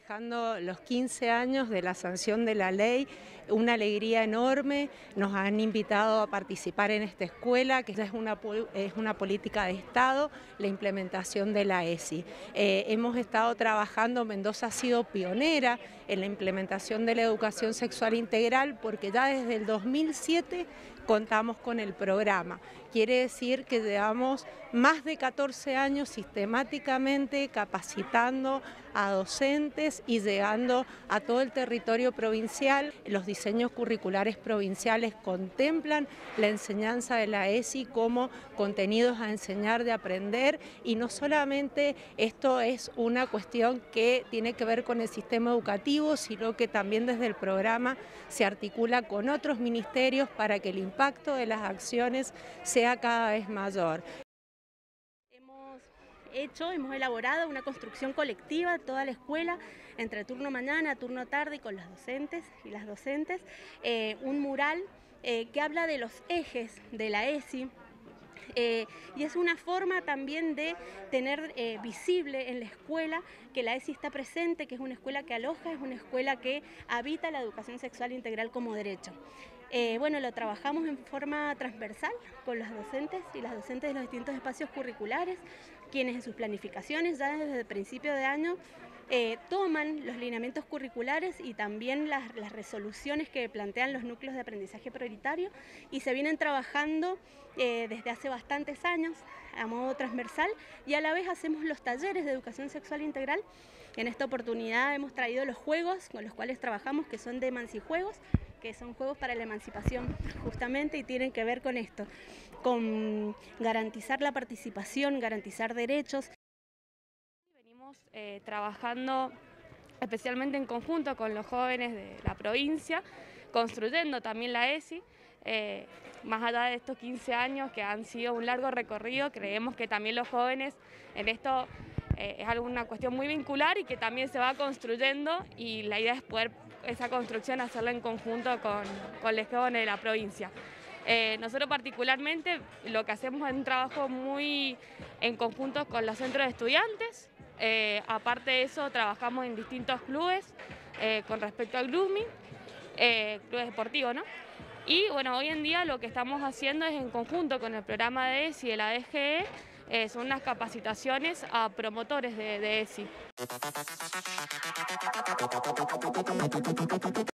festejando los 15 años de la sanción de la ley, una alegría enorme. Nos han invitado a participar en esta escuela, que es una política de Estado, la implementación de la ESI. Hemos estado trabajando, Mendoza ha sido pionera en la implementación de la educación sexual integral, porque ya desde el 2007 contamos con el programa. Quiere decir que llevamos más de 14 años sistemáticamente capacitando a docentes y llegando a todo el territorio provincial. Los diseños curriculares provinciales contemplan la enseñanza de la ESI como contenidos a enseñar, de aprender, y no solamente esto es una cuestión que tiene que ver con el sistema educativo, sino que también desde el programa se articula con otros ministerios para que el impacto de las acciones sea cada vez mayor. Hemos elaborado una construcción colectiva, toda la escuela, entre turno mañana, turno tarde, y con los docentes y las docentes, un mural que habla de los ejes de la ESI. Y es una forma también de tener visible en la escuela que la ESI está presente, que es una escuela que aloja, es una escuela que habita la educación sexual integral como derecho. Bueno, lo trabajamos en forma transversal con los docentes y las docentes de los distintos espacios curriculares, quienes en sus planificaciones ya desde el principio de año toman los lineamientos curriculares y también las resoluciones que plantean los núcleos de aprendizaje prioritario, y se vienen trabajando desde hace bastantes años a modo transversal, y a la vez hacemos los talleres de educación sexual integral. En esta oportunidad hemos traído los juegos con los cuales trabajamos, que son de Emancijuegos, que son juegos para la emancipación justamente, y tienen que ver con esto, con garantizar la participación, garantizar derechos. Venimos trabajando especialmente en conjunto con los jóvenes de la provincia, construyendo también la ESI. Más allá de estos 15 años que han sido un largo recorrido, creemos que también los jóvenes en esto es alguna cuestión muy vincular y que también se va construyendo, y la idea es poder esa construcción hacerla en conjunto con los jóvenes de la provincia. Nosotros particularmente lo que hacemos es un trabajo muy en conjunto con los centros de estudiantes. Aparte de eso, trabajamos en distintos clubes con respecto al grooming, clubes deportivos, ¿no? Y bueno, hoy en día lo que estamos haciendo es en conjunto con el programa de ESI y de la DGE, son unas capacitaciones a promotores de ESI.